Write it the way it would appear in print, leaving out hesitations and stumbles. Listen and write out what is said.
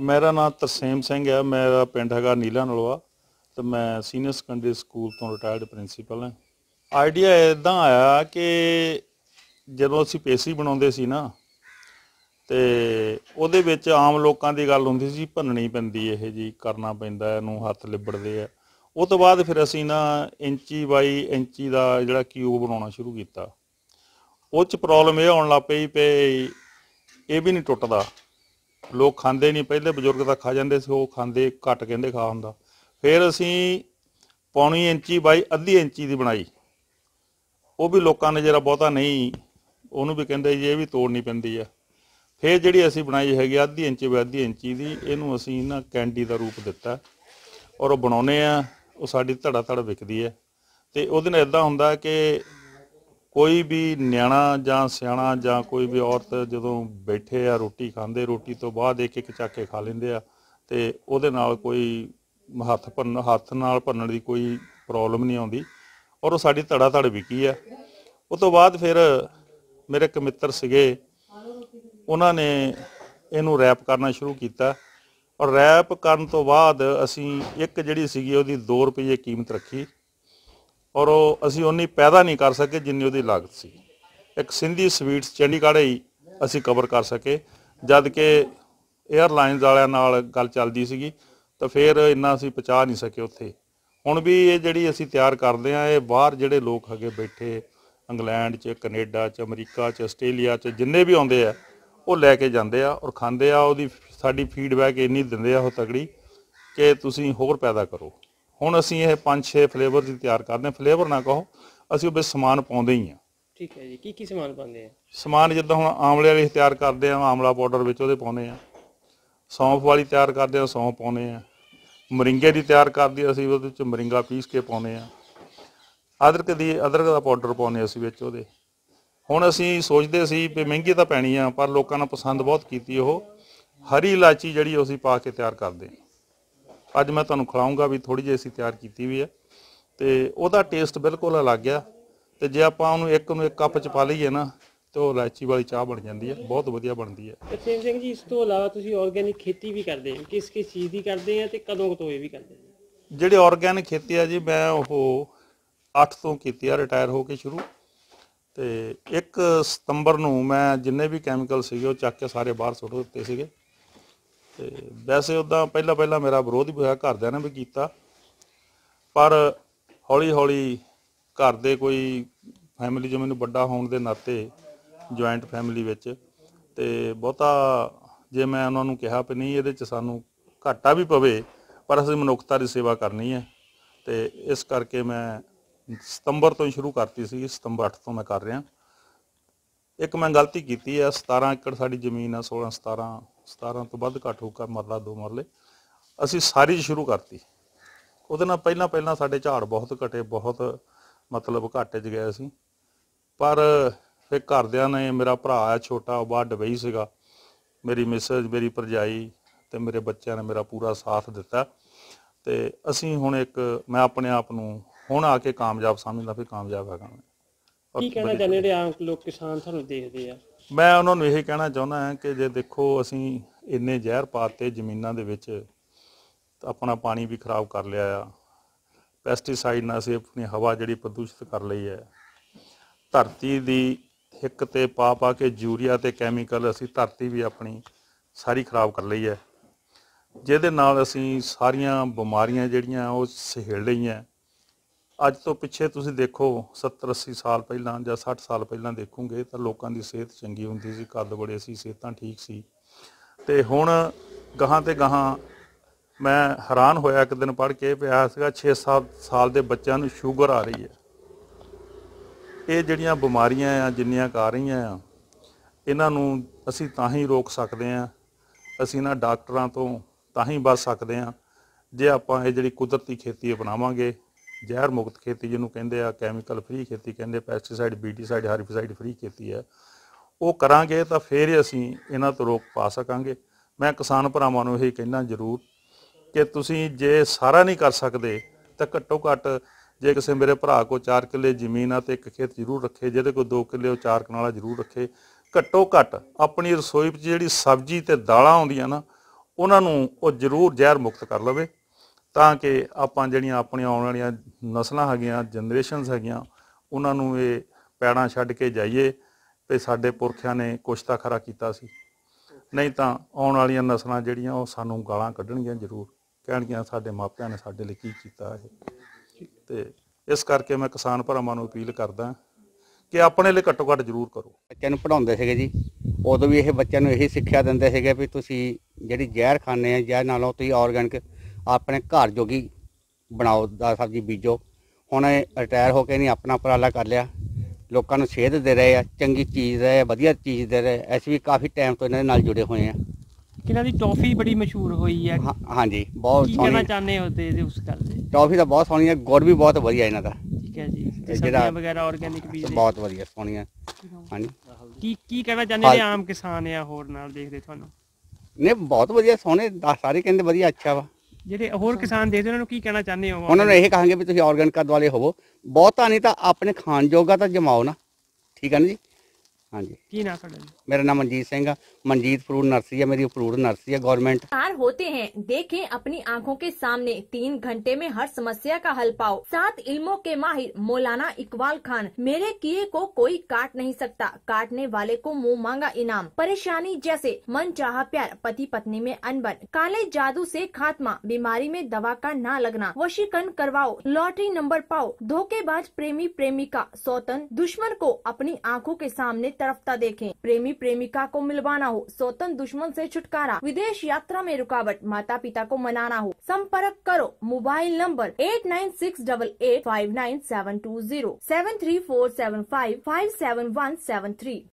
मेरा नाम तरसेम सिंह है। मेरा पिंड हैगा नीला नलवा तो मैं सीनियर सैकेंडरी स्कूल तो रिटायर्ड प्रिंसीपल हाँ। आइडिया इदा आया कि ਜਦੋਂ ਅਸੀਂ ਪੇਸੀ ਬਣਾਉਂਦੇ ਸੀ ਨਾ ਤੇ ਉਹਦੇ ਵਿੱਚ ਆਮ ਲੋਕਾਂ ਦੀ ਗੱਲ ਹੁੰਦੀ ਸੀ ਭੰਨਣੀ ਪੈਂਦੀ ਇਹ ਜੀ ਕਰਨਾ ਪੈਂਦਾ ਇਹਨੂੰ ਹੱਥ ਲਿਬੜਦੇ ਆ। ਉਹ ਤੋਂ ਬਾਅਦ ਫਿਰ ਅਸੀਂ ਨਾ ਇੰਚੀ ਬਾਈ ਇੰਚੀ ਦਾ ਜਿਹੜਾ ਕਿਊਬ ਬਣਾਉਣਾ ਸ਼ੁਰੂ ਕੀਤਾ। ਉਹ 'ਚ ਪ੍ਰੋਬਲਮ ਇਹ ਆਉਣ ਲੱਗ ਪਈ ਇਹ ਵੀ ਨਹੀਂ ਟੁੱਟਦਾ। ਲੋਕ ਖਾਂਦੇ ਨਹੀਂ, ਪਹਿਲੇ ਬਜ਼ੁਰਗ ਤਾਂ ਖਾ ਜਾਂਦੇ ਸੀ, ਉਹ ਖਾਂਦੇ ਘੱਟ ਕਹਿੰਦੇ ਖਾ ਹੁੰਦਾ। ਫਿਰ ਅਸੀਂ ਪੌਣੀ ਇੰਚੀ ਬਾਈ ਅੱਧੀ ਇੰਚੀ ਦੀ ਬਣਾਈ। ਉਹ ਵੀ ਲੋਕਾਂ ਨੇ ਜਿਹੜਾ ਬਹੁਤਾ ਨਹੀਂ ਉਹਨੂੰ ਵੀ ਕਹਿੰਦੇ ਜੀ ਇਹ ਵੀ ਤੋੜਨੀ ਪੈਂਦੀ ਆ। ਫਿਰ ਜਿਹੜੀ ਅਸੀਂ ਬਣਾਈ ਹੈਗੀ ਅੱਧੀ ਇੰਚ ਬਾਈ ਅੱਧੀ ਇੰਚੀ ਦੀ, ਇਹਨੂੰ ਅਸੀਂ ਨਾ ਕੈਂਡੀ ਦਾ ਰੂਪ ਦਿੱਤਾ ਔਰ ਉਹ ਬਣਾਉਂਦੇ ਆ। ਉਹ ਸਾਡੀ ਧੜਾ ਧੜ ਵਿਕਦੀ ਹੈ ਅਤੇ ਉਹਦੇ ਨਾਲ ਇੱਦਾਂ ਹੁੰਦਾ ਕਿ ਕੋਈ ਵੀ ਨਿਆਣਾ ਜਾਂ ਸਿਆਣਾ ਜਾਂ ਕੋਈ ਵੀ ਔਰਤ ਜਦੋਂ ਬੈਠੇ ਆ ਰੋਟੀ ਖਾਂਦੇ, ਰੋਟੀ ਤੋਂ ਬਾਅਦ ਇੱਕ ਇੱਕ ਚੱਕ ਕੇ ਖਾ ਲੈਂਦੇ ਆ ਅਤੇ ਉਹਦੇ ਨਾਲ ਕੋਈ ਹੱਥ ਨਾਲ ਭੰਨਣ ਦੀ ਕੋਈ ਪ੍ਰੋਬਲਮ ਨਹੀਂ ਆਉਂਦੀ ਔਰ ਉਹ ਸਾਡੀ ਧੜਾ ਧੜ ਵਿਕੀ ਆ। ਉਹ ਤੋਂ ਬਾਅਦ ਫਿਰ ਮੇਰੇ ਇੱਕ ਮਿੱਤਰ ਸੀਗੇ, ਉਹਨਾਂ ਨੇ ਇਹਨੂੰ ਰੈਪ ਕਰਨਾ ਸ਼ੁਰੂ ਕੀਤਾ ਔਰ ਰੈਪ ਕਰਨ ਤੋਂ ਬਾਅਦ ਅਸੀਂ ਇੱਕ ਜਿਹੜੀ ਸੀਗੀ ਉਹਦੀ 2 ਰੁਪਏ ਕੀਮਤ ਰੱਖੀ ਔਰ ਉਹ ਅਸੀਂ ਉਨੀ ਪੈਦਾ ਨਹੀਂ ਕਰ ਸਕੇ ਜਿੰਨੀ ਉਹਦੀ ਲਾਗਤ ਸੀ। ਇੱਕ ਸਿੰਧੀ ਸਵੀਟਸ ਚੰਡੀਗੜ੍ਹ ਹੀ ਅਸੀਂ ਕਵਰ ਕਰ ਸਕੇ, ਜਦ ਕਿ ਏਅਰਲਾਈਨਸ ਵਾਲਿਆਂ ਨਾਲ ਗੱਲ ਚੱਲਦੀ ਸੀਗੀ ਤਾਂ ਫਿਰ ਇੰਨਾ ਅਸੀਂ ਪਹੁੰਚਾ ਨਹੀਂ ਸਕੇ ਉੱਥੇ। ਹੁਣ ਵੀ ਇਹ ਜਿਹੜੀ ਅਸੀਂ ਤਿਆਰ ਕਰਦੇ ਹਾਂ ਇਹ ਬਾਹਰ ਜਿਹੜੇ ਲੋਕ ਹੈਗੇ ਬੈਠੇ ਇੰਗਲੈਂਡ 'ਚ, ਕੈਨੇਡਾ 'ਚ, ਅਮਰੀਕਾ 'ਚ, ਆਸਟ੍ਰੇਲੀਆ 'ਚ ਜਿੰਨੇ ਵੀ ਆਉਂਦੇ ਆ ਉਹ ਲੈ ਕੇ ਜਾਂਦੇ ਆ ਔਰ ਖਾਂਦੇ ਆ। ਉਹਦੀ ਸਾਡੀ ਫੀਡਬੈਕ ਇੰਨੀ ਦਿੰਦੇ ਆ ਉਹ ਤਗੜੀ ਕਿ ਤੁਸੀਂ ਹੋਰ ਪੈਦਾ ਕਰੋ। ਹੁਣ ਅਸੀਂ ਇਹ 5-6 ਫਲੇਵਰ ਦੀ ਤਿਆਰ ਕਰਦੇ ਹਾਂ। ਫਲੇਵਰ ਨਾ ਕਹੋ, ਅਸੀਂ ਉਹ ਵਿੱਚ ਸਮਾਨ ਪਾਉਂਦੇ ਹੀ ਹਾਂ। ਠੀਕ ਹੈ ਜੀ। ਕੀ ਸਮਾਨ ਪਾਉਂਦੇ ਆ? ਸਮਾਨ ਜਿੱਦਾਂ ਹੁਣ ਆਮਲੇ ਵਾਲੀ ਤਿਆਰ ਕਰਦੇ ਹਾਂ, ਆਮਲਾ ਪਾਊਡਰ ਵਿੱਚ ਉਹਦੇ ਪਾਉਂਦੇ ਹਾਂ। ਸੌਂਫ ਵਾਲੀ ਤਿਆਰ ਕਰਦੇ ਹਾਂ, ਸੌਂਫ ਪਾਉਂਦੇ ਹਾਂ। ਮਰਿੰਗੇ ਦੀ ਤਿਆਰ ਕਰਦੀ ਅਸੀਂ ਉਹਦੇ ਵਿੱਚ ਮਰਿੰਗਾ ਪੀਸ ਕੇ ਪਾਉਂਦੇ ਹਾਂ। ਅਦਰਕ ਦਾ ਪਾਊਡਰ ਪਾਉਂਦੇ ਅਸੀਂ ਵਿੱਚ ਉਹਦੇ। ਹੁਣ ਅਸੀਂ ਸੋਚਦੇ ਸੀ ਵੀ ਮਹਿੰਗੀ ਤਾਂ ਪੈਣੀ ਆ, ਪਰ ਲੋਕਾਂ ਨੇ ਪਸੰਦ ਬਹੁਤ ਕੀਤੀ। ਉਹ ਹਰੀ ਇਲਾਚੀ ਜਿਹੜੀ ਅਸੀਂ ਪਾ ਕੇ ਤਿਆਰ ਕਰਦੇ ਹਾਂ। ਅੱਜ ਮੈਂ ਤੁਹਾਨੂੰ ਖਿਲਾਊਂਗਾ ਵੀ ਥੋੜ੍ਹੀ ਜਿਹੀ ਅਸੀਂ ਤਿਆਰ ਕੀਤੀ ਵੀ ਹੈ ਅਤੇ ਉਹਦਾ ਟੇਸਟ ਬਿਲਕੁਲ ਅਲੱਗ ਆ। ਅਤੇ ਜੇ ਆਪਾਂ ਉਹਨੂੰ ਇੱਕ ਕੱਪ 'ਚ ਪਾ ਲਈਏ ਨਾ ਤਾਂ ਉਹ ਇਲਾਚੀ ਵਾਲੀ ਚਾਹ ਬਣ ਜਾਂਦੀ ਹੈ, ਬਹੁਤ ਵਧੀਆ ਬਣਦੀ ਹੈ। ਤਰਸੇਮ ਸਿੰਘ ਜੀ, ਇਸ ਤੋਂ ਇਲਾਵਾ ਤੁਸੀਂ ਆਰਗੈਨਿਕ ਖੇਤੀ ਵੀ ਕਰਦੇ ਹੋ, ਕਿਸ ਚੀਜ਼ ਦੀ ਕਰਦੇ ਆ ਅਤੇ ਕਦੋਂ ਤੋਂ ਇਹ ਵੀ ਕਰਦੇ ਹੋ? ਜਿਹੜੀ ਆਰਗੈਨਿਕ ਖੇਤੀ ਆ ਜੀ, ਮੈਂ ਉਹ 8 ਤੋਂ ਕੀਤੀ ਆ ਰਿਟਾਇਰ ਹੋ ਕੇ ਸ਼ੁਰੂ। ਅਤੇ 1 ਸਤੰਬਰ ਨੂੰ ਮੈਂ ਜਿੰਨੇ ਵੀ ਕੈਮੀਕਲ ਸੀਗੇ ਉਹ ਚੱਕ ਕੇ ਸਾਰੇ ਬਾਹਰ ਸੁੱਟ ਦਿੱਤੇ ਸੀਗੇ। ਅਤੇ ਵੈਸੇ ਉੱਦਾਂ ਪਹਿਲਾਂ ਮੇਰਾ ਵਿਰੋਧ ਵੀ ਹੋਇਆ, ਘਰਦਿਆਂ ਨੇ ਵੀ ਕੀਤਾ, ਪਰ ਹੌਲੀ ਹੌਲੀ ਘਰ ਦੇ ਕੋਈ ਫੈਮਿਲੀ 'ਚ ਮੈਨੂੰ ਵੱਡਾ ਹੋਣ ਦੇ ਨਾਤੇ ਜੁਆਇੰਟ ਫੈਮਿਲੀ ਵਿੱਚ ਅਤੇ ਬਹੁਤਾ ਜੇ ਮੈਂ ਉਹਨਾਂ ਨੂੰ ਕਿਹਾ ਵੀ ਨਹੀਂ ਇਹਦੇ 'ਚ ਸਾਨੂੰ ਘਾਟਾ ਵੀ ਪਵੇ ਪਰ ਅਸੀਂ ਮਨੁੱਖਤਾ ਦੀ ਸੇਵਾ ਕਰਨੀ ਹੈ ਅਤੇ ਇਸ ਕਰਕੇ ਮੈਂ ਸਤੰਬਰ ਤੋਂ ਹੀ ਸ਼ੁਰੂ ਕਰਤੀ ਸੀ। ਸਤੰਬਰ 8 ਤੋਂ ਮੈਂ ਕਰ ਰਿਹਾ। ਇੱਕ ਮੈਂ ਗਲਤੀ ਕੀਤੀ ਹੈ, 17 ਏਕੜ ਸਾਡੀ ਜ਼ਮੀਨ ਆ, 17 ਤੋਂ ਵੱਧ ਘੱਟ ਹੋਊਗਾ, ਮਰਲਾ 2 ਮਰਲੇ ਅਸੀਂ ਸਾਰੀ ਸ਼ੁਰੂ ਕਰਤੀ। ਉਹਦੇ ਨਾਲ ਪਹਿਲਾਂ ਸਾਡੇ ਝਾੜ ਬਹੁਤ ਘਟੇ, ਬਹੁਤ ਮਤਲਬ ਘਾਟੇ 'ਚ ਗਏ ਅਸੀਂ। ਪਰ ਫਿਰ ਘਰਦਿਆਂ ਨੇ, ਮੇਰਾ ਭਰਾ ਆ ਛੋਟਾ ਉਹ ਬਾਹਰ ਡਬਈ ਸੀਗਾ, ਮੇਰੀ ਮਿਸਜ, ਮੇਰੀ ਭਰਜਾਈ ਅਤੇ ਮੇਰੇ ਬੱਚਿਆਂ ਨੇ ਮੇਰਾ ਪੂਰਾ ਸਾਥ ਦਿੱਤਾ ਅਤੇ ਅਸੀਂ ਹੁਣ ਮੈਂ ਆਪਣੇ ਆਪ ਨੂੰ ਹੁਣ ਆ ਕੇ ਕਾਮਯਾਬ ਸਮਝਦਾ ਵੀ ਕਾਮਯਾਬ ਹੈਗਾ ਮੈਂ। ਕੀ ਕਹਿਣਾ ਚਾਹੁੰਦੇ ਜਿਹੜੇ ਆਮ ਲੋਕ ਕਿਸਾਨ ਤੁਹਾਨੂੰ ਦੇਖਦੇ ਆ? ਮੈਂ ਉਹਨਾਂ ਨੂੰ ਇਹ ਕਹਿਣਾ ਚਾਹੁੰਦਾ ਹਾਂ ਕਿ ਜੇ ਦੇਖੋ ਅਸੀਂ ਇੰਨੇ ਜ਼ਹਿਰ ਪਾਤੇ ਜ਼ਮੀਨਾਂ ਦੇ ਵਿੱਚ, ਆਪਣਾ ਪਾਣੀ ਵੀ ਖਰਾਬ ਕਰ ਲਿਆ ਆ, ਪੈਸਟੀਸਾਈਡ ਨਾਲ ਅਸੀਂ ਆਪਣੀ ਹਵਾ ਜਿਹੜੀ ਪ੍ਰਦੂਸ਼ਿਤ ਕਰ ਲਈ ਹੈ, ਧਰਤੀ ਦੀ ਹਿੱਕ 'ਤੇ ਪਾ ਕੇ ਯੂਰੀਆ ਅਤੇ ਕੈਮੀਕਲ ਅਸੀਂ ਧਰਤੀ ਵੀ ਆਪਣੀ ਸਾਰੀ ਖਰਾਬ ਕਰ ਲਈ ਹੈ, ਜਿਹਦੇ ਨਾਲ ਅਸੀਂ ਸਾਰੀਆਂ ਬਿਮਾਰੀਆਂ ਜਿਹੜੀਆਂ ਉਹ ਸਹੇੜ ਲਈਆਂ। ਅੱਜ ਤੋਂ ਪਿੱਛੇ ਤੁਸੀਂ ਦੇਖੋ 70-80 ਸਾਲ ਪਹਿਲਾਂ ਜਾਂ 60 ਸਾਲ ਪਹਿਲਾਂ ਦੇਖੋਗੇ ਤਾਂ ਲੋਕਾਂ ਦੀ ਸਿਹਤ ਚੰਗੀ ਹੁੰਦੀ ਸੀ, ਕੱਦ ਬੜੇ ਸੀ, ਸਿਹਤਾਂ ਠੀਕ ਸੀ। ਅਤੇ ਹੁਣ ਗਾਹਾਂ ਤੇ ਗਾਹਾਂ ਮੈਂ ਹੈਰਾਨ ਹੋਇਆ, ਇੱਕ ਦਿਨ ਪੜ੍ਹ ਕੇ ਪਿਆ ਸੀਗਾ 6-7 ਸਾਲ ਦੇ ਬੱਚਿਆਂ ਨੂੰ ਸ਼ੂਗਰ ਆ ਰਹੀ ਹੈ। ਇਹ ਜਿਹੜੀਆਂ ਬਿਮਾਰੀਆਂ ਆ ਜਿੰਨੀਆਂ ਕੁ ਆ ਰਹੀਆਂ ਆ, ਇਹਨਾਂ ਨੂੰ ਅਸੀਂ ਤਾਂ ਹੀ ਰੋਕ ਸਕਦੇ ਹਾਂ, ਅਸੀਂ ਇਹਨਾਂ ਡਾਕਟਰਾਂ ਤੋਂ ਤਾਂ ਹੀ ਬਚ ਸਕਦੇ ਹਾਂ ਜੇ ਆਪਾਂ ਇਹ ਜਿਹੜੀ ਕੁਦਰਤੀ ਖੇਤੀ ਅਪਣਾਵਾਂਗੇ, ਜ਼ਹਿਰ ਮੁਕਤ ਖੇਤੀ ਜਿਹਨੂੰ ਕਹਿੰਦੇ ਆ, ਕੈਮੀਕਲ ਫਰੀ ਖੇਤੀ ਕਹਿੰਦੇ, ਪੈਸਟੀਸਾਈਡ, ਬੀਟੀਸਾਈਡ, ਹਰਬੀਸਾਈਡ ਫਰੀ ਖੇਤੀ ਹੈ, ਉਹ ਕਰਾਂਗੇ ਤਾਂ ਫਿਰ ਹੀ ਅਸੀਂ ਇਹਨਾਂ ਤੋਂ ਰੋਕ ਪਾ ਸਕਾਂਗੇ। ਮੈਂ ਕਿਸਾਨ ਭਰਾਵਾਂ ਨੂੰ ਇਹ ਕਹਿਣਾ ਜ਼ਰੂਰ ਕਿ ਤੁਸੀਂ ਜੇ ਸਾਰਾ ਨਹੀਂ ਕਰ ਸਕਦੇ ਤਾਂ ਘੱਟੋ ਘੱਟ ਜੇ ਕਿਸੇ ਮੇਰੇ ਭਰਾ ਕੋਲ 4 ਕਿੱਲੇ ਜ਼ਮੀਨ ਆ ਤਾਂ ਇੱਕ ਖੇਤ ਜ਼ਰੂਰ ਰੱਖੇ, ਜਿਹਦੇ ਕੋਲ 2 ਕਿੱਲੇ ਉਹ 4 ਕਨਾਲਾ ਜ਼ਰੂਰ ਰੱਖੇ। ਘੱਟੋ ਘੱਟ ਆਪਣੀ ਰਸੋਈ ਵਿੱਚ ਜਿਹੜੀ ਸਬਜ਼ੀ ਅਤੇ ਦਾਲਾਂ ਆਉਂਦੀਆਂ ਨਾ ਉਹਨਾਂ ਨੂੰ ਉਹ ਜ਼ਰੂਰ ਜ਼ਹਿਰ ਮੁਕਤ ਕਰ ਲਵੇ, ਤਾਂ ਕਿ ਆਪਾਂ ਜਿਹੜੀਆਂ ਆਪਣੀਆਂ ਆਉਣ ਵਾਲੀਆਂ ਨਸਲਾਂ ਹੈਗੀਆਂ, ਜਨਰੇਸ਼ਨਸ ਹੈਗੀਆਂ, ਉਹਨਾਂ ਨੂੰ ਇਹ ਪੈੜਾਂ ਛੱਡ ਕੇ ਜਾਈਏ ਵੀ ਸਾਡੇ ਪੁਰਖਿਆਂ ਨੇ ਕੁਛ ਤਾਂ ਖਰਾ ਕੀਤਾ ਸੀ। ਨਹੀਂ ਤਾਂ ਆਉਣ ਵਾਲੀਆਂ ਨਸਲਾਂ ਜਿਹੜੀਆਂ ਉਹ ਸਾਨੂੰ ਗਾਲਾਂ ਕੱਢਣਗੀਆਂ, ਜ਼ਰੂਰ ਕਹਿਣਗੀਆਂ ਸਾਡੇ ਮਾਪਿਆਂ ਨੇ ਸਾਡੇ ਲਈ ਕੀ ਕੀਤਾ ਇਹ। ਤੇ ਇਸ ਕਰਕੇ ਮੈਂ ਕਿਸਾਨ ਭਰਾਵਾਂ ਨੂੰ ਅਪੀਲ ਕਰਦਾ ਕਿ ਆਪਣੇ ਲਈ ਘੱਟੋ ਘੱਟ ਜ਼ਰੂਰ ਕਰੋ। ਬੱਚਿਆਂ ਨੂੰ ਪੜ੍ਹਾਉਂਦੇ ਸੀਗੇ ਜੀ, ਉਦੋਂ ਵੀ ਇਹ ਬੱਚਿਆਂ ਨੂੰ ਇਹੀ ਸਿੱਖਿਆ ਦਿੰਦੇ ਸੀਗੇ ਵੀ ਤੁਸੀਂ ਜਿਹੜੀ ਜ਼ਹਿਰ ਖਾਂਦੇ ਆ, ਜ਼ਹਿਰ ਨਾਲੋਂ ਤੁਸੀਂ ਆਰਗੈਨਿਕ ਆਪਣੇ ਘਰ ਜੋਗੀ ਬਣਾਓ, ਦਾ ਸਬਜ਼ੀ ਬੀਜੋ। ਹੁਣ ਰਿਟਾਇਰ ਹੋ ਕੇ ਨਹੀਂ ਆਪਣਾ ਉਪਰਾਲਾ ਕਰ ਲਿਆ, ਲੋਕਾਂ ਨੂੰ ਸੇਧ ਦੇ ਰਹੇ ਆ, ਚੰਗੀ ਚੀਜ਼ ਦੇ, ਵਧੀਆ ਚੀਜ਼ ਦੇ ਰਹੇ। ਅਸੀਂ ਵੀ ਕਾਫੀ ਟਾਈਮ ਤੋਂ ਇਹਨਾਂ ਦੇ ਨਾਲ ਜੁੜੇ ਹੋਏ ਆ। ਇਹਨਾਂ ਦੀ ਟੌਫੀ ਬੜੀ ਮਸ਼ਹੂਰ ਹੋਈ ਹੈ। ਹਾਂਜੀ, ਬਹੁਤ ਕੀ ਕਹਿਣਾ ਸੋਹਣੀ ਚਾਹੁੰਦੇ ਹੋ ਤੇ ਉਸ ਗੱਲ ਤੇ? ਟੌਫੀ ਤਾਂ ਬਹੁਤ ਸੋਹਣੀ ਹੈ, ਗੁੜ ਵੀ ਬਹੁਤ ਵਧੀਆ ਇਹਨਾਂ ਦਾ। ਠੀਕ ਹੈ ਜੀ, ਜਿਹੜਾ ਸਬਜ਼ੀਆਂ ਵਗੈਰਾ ਆਰਗੈਨਿਕ ਬੀਜ ਬਹੁਤ ਵਧੀਆ ਸੋਹਣੀਆਂ। ਹਾਂਜੀ, ਕੀ ਕਹਿਣਾ ਚਾਹੁੰਦੇ ਨੇ ਆਮ ਕਿਸਾਨ ਆ ਹੋਰ ਨਾਲ ਦੇਖਦੇ ਤੁਹਾਨੂੰ? ਨਹੀਂ ਬਹੁਤ ਵਧੀਆ ਸੋਹਣੇ, ਸਾਰੇ ਕਹਿੰਦੇ ਵਧੀਆ, ਅੱਛਾ ਵਾ। ਜਿਹੜੇ ਹੋਰ ਕਿਸਾਨ ਦੇਖਦੇ ਉਹਨਾਂ ਨੂੰ ਕੀ ਕਹਿਣਾ ਚਾਹੁੰਦੇ ਹੋ? ਉਹਨਾਂ ਨੂੰ ਇਹ ਕਹਾਂਗੇ ਵੀ ਤੁਸੀਂ ਆਰਗੈਨਿਕ ਵਾਲੇ ਹੋਵੋ, ਬਹੁਤਾ ਨਹੀਂ ਤਾਂ ਆਪਣੇ ਖਾਣ ਜੋਗਾ ਤਾਂ ਜਮਾਓ ਨਾ, ਠੀਕ ਹੈ ਨਾ ਜੀ। ਹਾਂਜੀ, ਕੀ नाम ਤੁਹਾਡਾ ਜੀ? मेरा नाम मनजीत सिंह है। मनजीत फ्रूट नर्सरी है, मेरी फ्रूट नर्सरी है गवर्नमेंट। होते हैं, देखें अपनी आंखों के सामने 3 घंटे में हर समस्या का हल पाओ। 7 इल्मों के माहिर मौलाना इकबाल खान। मेरे किए को कोई काट नहीं सकता, काटने वाले को मुंह मांगा इनाम। परेशानी जैसे मन चाहा प्यार, पति पत्नी में अनबन, काले जादू से खात्मा, बीमारी में दवा का ना लगना, वशीकरण करवाओ, लॉटरी नंबर पाओ, धोखेबाज प्रेमी प्रेमिका, सौतन दुश्मन को अपनी आंखों के सामने तरफता देखें, प्रेमी प्रेमिका को मिलवाना हो, सौतन दुश्मन से छुटकारा, विदेश यात्रा में रुकावट, माता पिता को मनाना हो, संपर्क करो। Mobile number 8968859720 73475571173।